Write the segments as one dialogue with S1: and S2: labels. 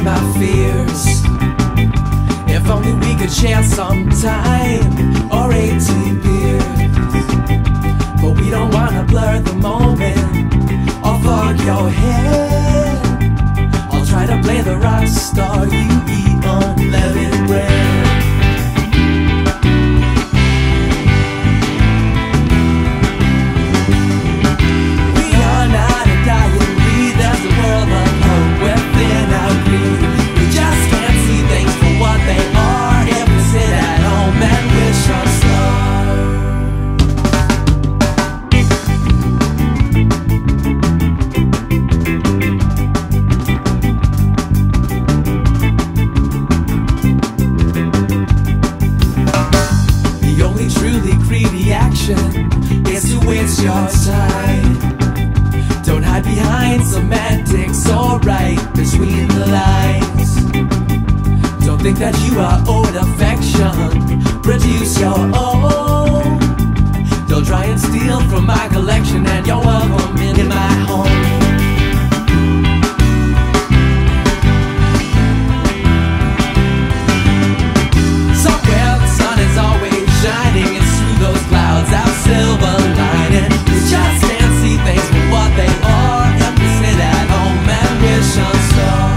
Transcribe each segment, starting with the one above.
S1: my fears. If only we could share some time or 18 beers. But we don't wanna blur the moment or fog your head. I'll try to play the rock star, you eat unleavened bread. Is to waste your time. Don't hide behind semantics or right between the lines. Don't think that you are owed affection. Produce your own. Don't try and steal from my collection, and you're welcome in my home. Silver lining, you just can't see things for what they are. And we sit at home and wish on a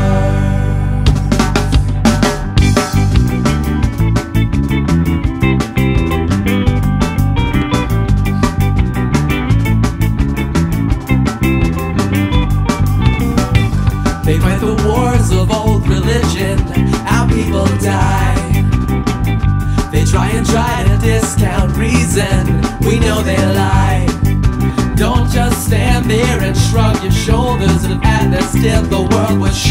S1: star. They fight the wars of old religion, our people die. They try to discount reason, we know they lie. Don't just stand there and shrug your shoulders and act as if the world was